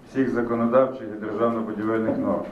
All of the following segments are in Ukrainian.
всіх законодавчих і державно-будівельних норм.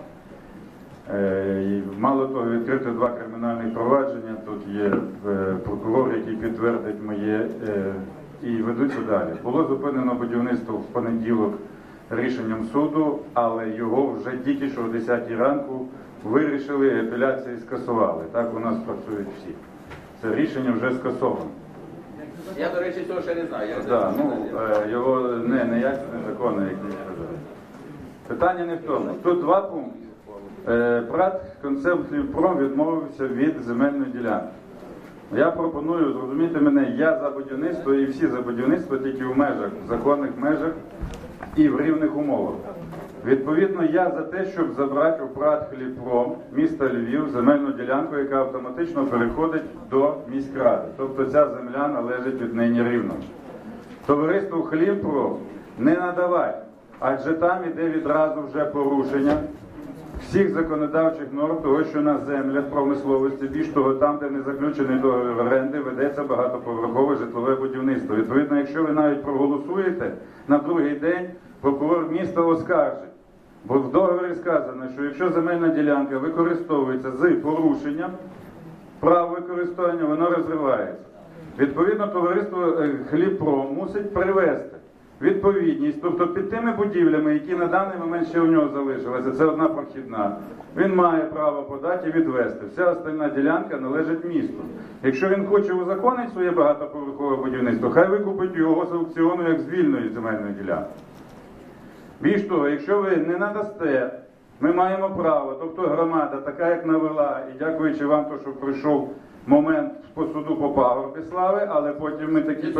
Мало того, відкрито 2 кримінальних провадження, тут є прокурор, який підтвердить моє, і ведуться далі. Було зупинено будівництво в понеділок рішенням суду, але його вже тільки що о 10 ранку вирішили, апеляції скасували. Так у нас працюють всі. Це рішення вже скасовано. Я, до речі, цього ще не знаю. Так, його не як закони, як не сказали. Питання не в тому. Тут 2 пункти. ПрАТ «Концерн Хлібпром» відмовився від земельної ділянки. Я пропоную, зрозуміти мене, я за будівництво і всі за будівництво тільки в межах, в законних межах і в рівних умовах. Відповідно, я за те, щоб забрати у ПрАТ «Хлібпром» міста Львів земельну ділянку, яка автоматично переходить до міськради. Тобто ця земля належить віднині Рівному. Товариству «Хлібпром» не надавати, адже там іде відразу вже порушення всіх законодавчих норм того, що на землях промисловості, більш того, там, де не заключений договір оренди, ведеться багатоповерхове житлове будівництво. Відповідно, якщо ви навіть проголосуєте, на другий день прокурор міста оскаржить. Бо в договорі сказано, що якщо земельна ділянка використовується з порушенням прав використання, вона розривається. Відповідно, товариство «Хлібпром» мусить привести відповідність, тобто під тими будівлями, які на даний момент ще у нього залишилися, це одна прохідна, він має право подати і відвести. Вся остальна ділянка належить місту. Якщо він хоче узаконити своє багатоповерхове будівництво, хай викупить його з аукціону як з вільної земельної ділянки. Більш того, якщо ви не надасте, ми маємо право, тобто громада, така як навела, і дякуючи вам, то, що прийшов момент по суду по пагорбі слави, але потім ми такі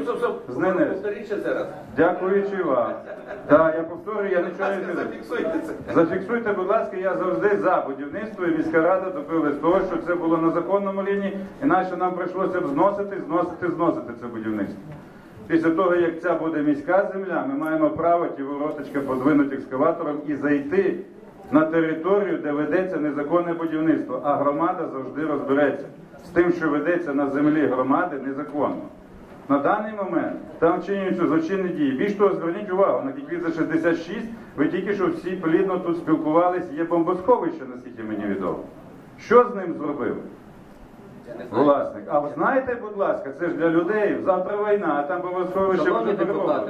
Дякуючи вам. Так, я повторюю, я нічого не кажу. Зафіксуйте, будь ласка, я завжди за будівництво, і міська рада добилась того, що це було на законному рівні, іначе нам прийшлося б зносити це будівництво. Після того, як ця буде міська земля, ми маємо право ті вороточки подвинути екскаватором і зайти на територію, де ведеться незаконне будівництво, а громада завжди розбереться з тим, що ведеться на землі громади, незаконно. На даний момент там вчиняються злочинні дії. Більш того, зверніть увагу, на Кіквідзе 66 ви тільки що всі плідно тут спілкувались, є бомбосховище, наскільки мені відомо. Що з ним зробив власник? А ви знаєте, будь ласка, це ж для людей, завтра війна, а там бомбосховище буде перебувати.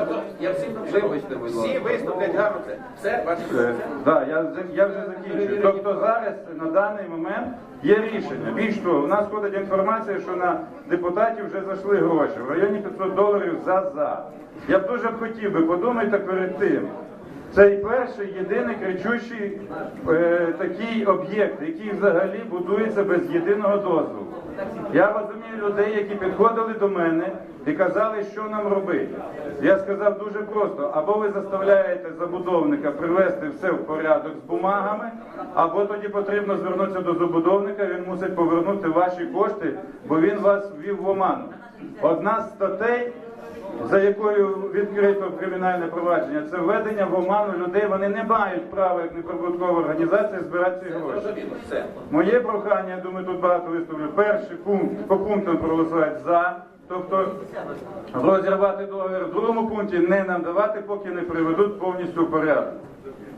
Всі виступлять гарно це. Все, бачите? Так, я вже закінчую. Тобто зараз, на даний момент, є рішення. Більш того, у нас ходить інформація, що на депутатів вже зайшли гроші. В районі $500 за. Я б дуже хотів би, подумайте перед тим. Це і перший, єдиний кричущий такий об'єкт, який взагалі будується без єдиного дозволу. Я розумію людей, які підходили до мене і казали, що нам робити. Я сказав дуже просто, або ви заставляєте забудовника привести все в порядок з бумагами, або тоді потрібно звернутися до забудовника, він мусить повернути ваші кошти, бо він вас ввів в оману. Одна з статей, за якою відкрито кримінальне провадження, це введення в оману людей, вони не мають права, як неприбуткова організація, збирати ці гроші. Моє прохання, я думаю, тут багато виступлю, перший пункт, по пунктам проголосувати за, тобто розірвати договір, в другому пункті не нам давати, поки не приведуть повністю в порядок.